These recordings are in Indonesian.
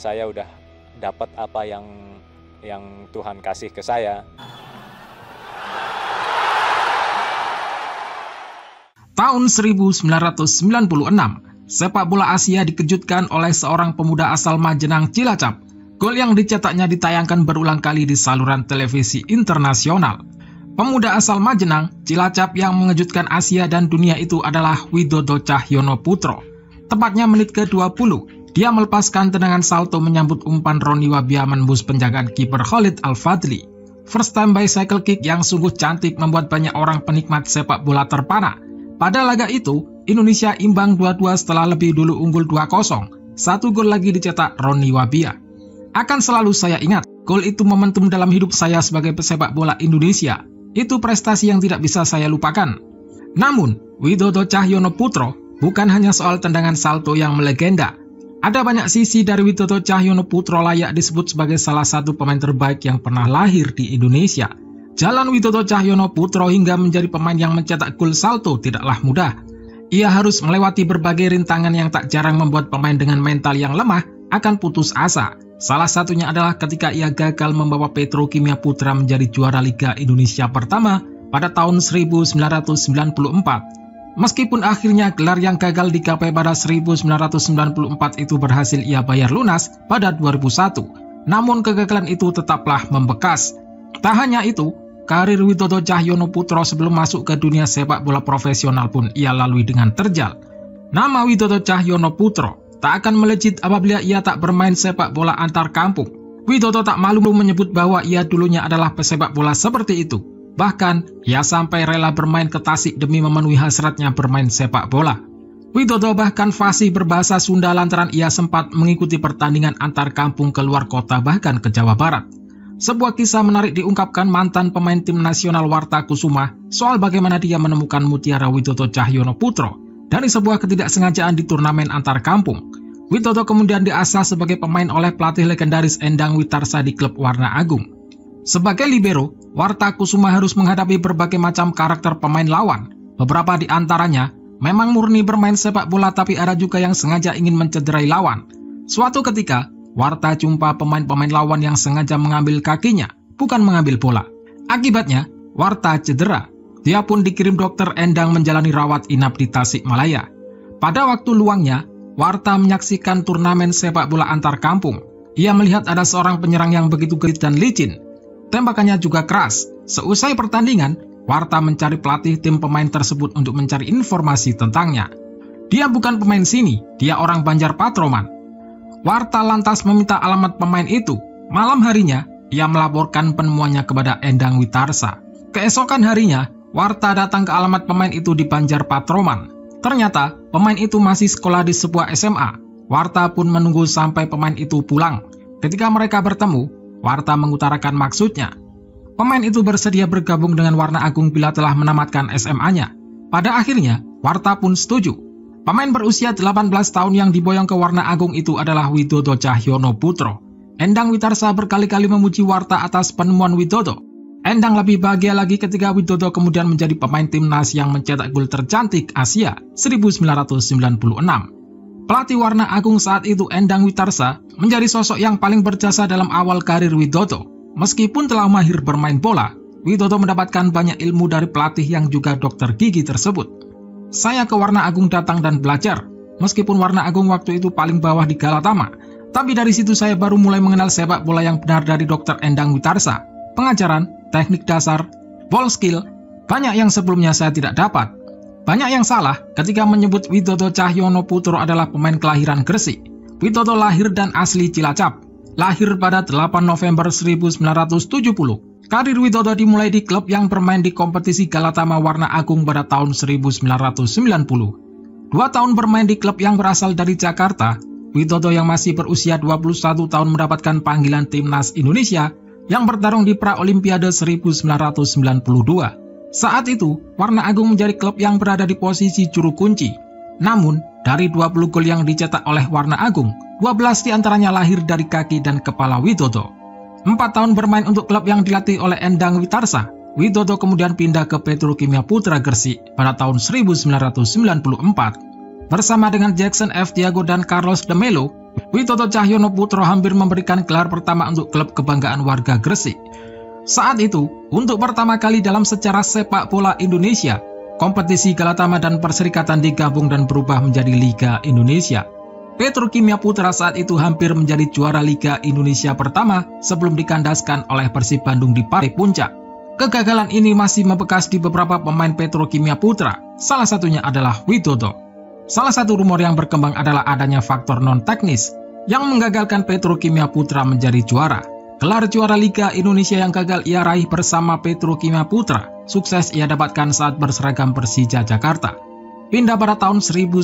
saya udah dapat apa yang Tuhan kasih ke saya. Tahun 1996, sepak bola Asia dikejutkan oleh seorang pemuda asal Majenang, Cilacap. Gol yang dicetaknya ditayangkan berulang kali di saluran televisi internasional. Pemuda asal Majenang, Cilacap yang mengejutkan Asia dan dunia itu adalah Widodo Cahyono Putro. Tepatnya menit ke-20, dia melepaskan tendangan salto menyambut umpan Roni Wabia menembus penjagaan kiper Khalid Al-Fadli. First time bicycle kick yang sungguh cantik membuat banyak orang penikmat sepak bola terpana. Pada laga itu, Indonesia imbang 2-2 setelah lebih dulu unggul 2-0. Satu gol lagi dicetak Roni Wabia. Akan selalu saya ingat, gol itu momentum dalam hidup saya sebagai pesepak bola Indonesia. Itu prestasi yang tidak bisa saya lupakan. Namun, Widodo Cahyono Putro bukan hanya soal tendangan salto yang melegenda. Ada banyak sisi dari Widodo Cahyono Putro layak disebut sebagai salah satu pemain terbaik yang pernah lahir di Indonesia. Jalan Widodo Cahyono Putro hingga menjadi pemain yang mencetak gol salto tidaklah mudah. Ia harus melewati berbagai rintangan yang tak jarang membuat pemain dengan mental yang lemah akan putus asa. Salah satunya adalah ketika ia gagal membawa Petrokimia Putra menjadi juara Liga Indonesia pertama pada tahun 1994. Meskipun akhirnya gelar yang gagal digapai pada 1994 itu berhasil ia bayar lunas pada 2001. Namun kegagalan itu tetaplah membekas. Tak hanya itu, karir Widodo Cahyono Putro sebelum masuk ke dunia sepak bola profesional pun ia lalui dengan terjal. Nama Widodo Cahyono Putro tak akan melejit apabila ia tak bermain sepak bola antar kampung. Widodo tak malu menyebut bahwa ia dulunya adalah pesepak bola seperti itu. Bahkan, ia sampai rela bermain ke Tasik demi memenuhi hasratnya bermain sepak bola. Widodo bahkan fasih berbahasa Sunda lantaran ia sempat mengikuti pertandingan antar kampung ke luar kota bahkan ke Jawa Barat. Sebuah kisah menarik diungkapkan mantan pemain tim nasional Warta Kusuma soal bagaimana dia menemukan mutiara Widodo Cahyono Putro dari sebuah ketidaksengajaan di turnamen antar kampung. Widodo kemudian diasah sebagai pemain oleh pelatih legendaris Endang Witarsa di klub Warna Agung. Sebagai libero, Warta Kusuma harus menghadapi berbagai macam karakter pemain lawan. Beberapa di antaranya memang murni bermain sepak bola tapi ada juga yang sengaja ingin mencederai lawan. Suatu ketika, Warta jumpa pemain-pemain lawan yang sengaja mengambil kakinya, bukan mengambil bola. Akibatnya, Warta cedera. Dia pun dikirim dokter Endang menjalani rawat inap di Tasikmalaya. Pada waktu luangnya, Warta menyaksikan turnamen sepak bola antar kampung. Ia melihat ada seorang penyerang yang begitu gesit dan licin. Tembakannya juga keras. Seusai pertandingan, Warta mencari pelatih tim pemain tersebut untuk mencari informasi tentangnya. Dia bukan pemain sini, dia orang Banjar Patroman. Warta lantas meminta alamat pemain itu. Malam harinya, ia melaporkan penemuannya kepada Endang Witarsa. Keesokan harinya, Warta datang ke alamat pemain itu di Banjar Patroman. Ternyata, pemain itu masih sekolah di sebuah SMA. Warta pun menunggu sampai pemain itu pulang. Ketika mereka bertemu, Warta mengutarakan maksudnya. Pemain itu bersedia bergabung dengan Warna Agung bila telah menamatkan SMA-nya. Pada akhirnya, Warta pun setuju. Pemain berusia 18 tahun yang diboyong ke Warna Agung itu adalah Widodo Cahyono Putro. Endang Witarsa berkali-kali memuji Warta atas penemuan Widodo. Endang lebih bahagia lagi ketika Widodo kemudian menjadi pemain timnas yang mencetak gol tercantik Asia 1996. Pelatih Warna Agung saat itu Endang Witarsa menjadi sosok yang paling berjasa dalam awal karir Widodo. Meskipun telah mahir bermain bola, Widodo mendapatkan banyak ilmu dari pelatih yang juga dokter gigi tersebut. Saya ke Warna Agung datang dan belajar. Meskipun Warna Agung waktu itu paling bawah di Galatama, tapi dari situ saya baru mulai mengenal sepak bola yang benar dari Dr. Endang Witarsa. Pengajaran, teknik dasar, ball skill, banyak yang sebelumnya saya tidak dapat. Banyak yang salah ketika menyebut Widodo Cahyono Putro adalah pemain kelahiran Gresik. Widodo lahir dan asli Cilacap. Lahir pada 8 November 1970. Karir Widodo dimulai di klub yang bermain di kompetisi Galatama Warna Agung pada tahun 1990. 2 tahun bermain di klub yang berasal dari Jakarta, Widodo yang masih berusia 21 tahun mendapatkan panggilan timnas Indonesia yang bertarung di Pra-Olimpiade 1992. Saat itu, Warna Agung menjadi klub yang berada di posisi juru kunci. Namun, dari 20 gol yang dicetak oleh Warna Agung, 12 diantaranya lahir dari kaki dan kepala Widodo. 4 tahun bermain untuk klub yang dilatih oleh Endang Witarsa, Widodo kemudian pindah ke Petrokimia Putra Gresik pada tahun 1994. Bersama dengan Jackson F. Tiago dan Carlos de Melo, Widodo Cahyono Putro hampir memberikan gelar pertama untuk klub kebanggaan warga Gresik. Saat itu, untuk pertama kali dalam sejarah sepak bola Indonesia, kompetisi Galatama dan Perserikatan digabung dan berubah menjadi Liga Indonesia. Petrokimia Putra saat itu hampir menjadi juara Liga Indonesia pertama sebelum dikandaskan oleh Persib Bandung di partai puncak. Kegagalan ini masih membekas di beberapa pemain Petrokimia Putra, salah satunya adalah Widodo. Salah satu rumor yang berkembang adalah adanya faktor non-teknis yang menggagalkan Petrokimia Putra menjadi juara. Gelar juara Liga Indonesia yang gagal ia raih bersama Petrokimia Putra, sukses ia dapatkan saat berseragam Persija Jakarta. Pindah pada tahun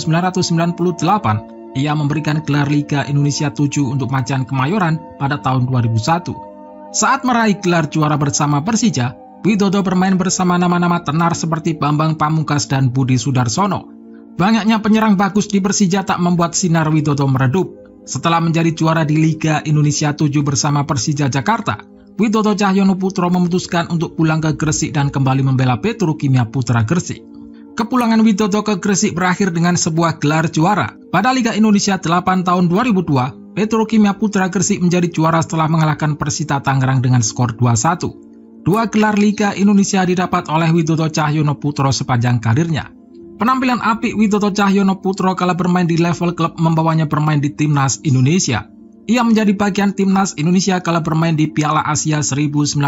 1998, ia memberikan gelar Liga Indonesia 7 untuk Macan Kemayoran pada tahun 2001. Saat meraih gelar juara bersama Persija, Widodo bermain bersama nama-nama tenar seperti Bambang Pamungkas dan Budi Sudarsono. Banyaknya penyerang bagus di Persija tak membuat sinar Widodo meredup. Setelah menjadi juara di Liga Indonesia 7 bersama Persija Jakarta, Widodo Cahyono Putro memutuskan untuk pulang ke Gresik dan kembali membela Petrokimia Putra Gresik. Kepulangan Widodo ke Gresik berakhir dengan sebuah gelar juara. Pada Liga Indonesia 8 tahun 2002, Petrokimia Putra Gresik menjadi juara setelah mengalahkan Persita Tangerang dengan skor 2-1. Dua gelar Liga Indonesia didapat oleh Widodo Cahyono Putro sepanjang karirnya. Penampilan apik Widodo Cahyono Putro kala bermain di level klub membawanya bermain di Timnas Indonesia. Ia menjadi bagian Timnas Indonesia kala bermain di Piala Asia 1996.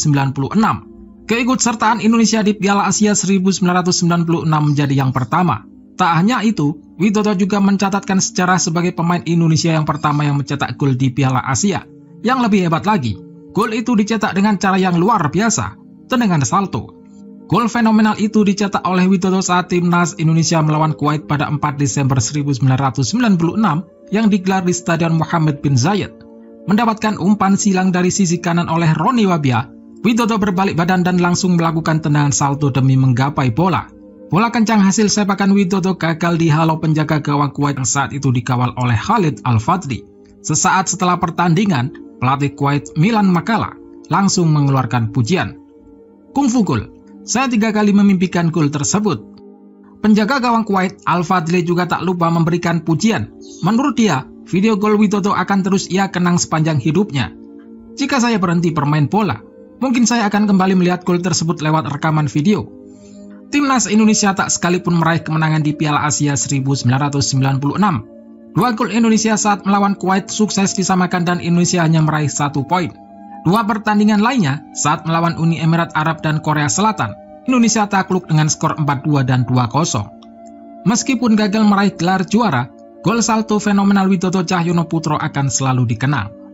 Keikutsertaan Indonesia di Piala Asia 1996 menjadi yang pertama. Tak hanya itu, Widodo juga mencatatkan sejarah sebagai pemain Indonesia yang pertama yang mencetak gol di Piala Asia. Yang lebih hebat lagi, gol itu dicetak dengan cara yang luar biasa, tendangan salto. Gol fenomenal itu dicetak oleh Widodo saat Timnas Indonesia melawan Kuwait pada 4 Desember 1996 yang digelar di Stadion Mohammed bin Zayed. Mendapatkan umpan silang dari sisi kanan oleh Roni Wabia, Widodo berbalik badan dan langsung melakukan tendangan salto demi menggapai bola. Bola kencang hasil sepakan Widodo gagal dihalau penjaga gawang Kuwait yang saat itu dikawal oleh Khalid Al-Fadli. Sesaat setelah pertandingan, pelatih Kuwait Milan Makala langsung mengeluarkan pujian. Kungfu gol. Saya 3 kali memimpikan gol tersebut. Penjaga gawang Kuwait, Al-Fadli juga tak lupa memberikan pujian. Menurut dia, video gol Widodo akan terus ia kenang sepanjang hidupnya. Jika saya berhenti bermain bola, mungkin saya akan kembali melihat gol tersebut lewat rekaman video. Timnas Indonesia tak sekalipun meraih kemenangan di Piala Asia 1996. 2 gol Indonesia saat melawan Kuwait sukses disamakan dan Indonesia hanya meraih 1 poin. 2 pertandingan lainnya saat melawan Uni Emirat Arab dan Korea Selatan, Indonesia takluk dengan skor 4-2 dan 2-0. Meskipun gagal meraih gelar juara, gol salto fenomenal Widodo Cahyono Putro akan selalu dikenang.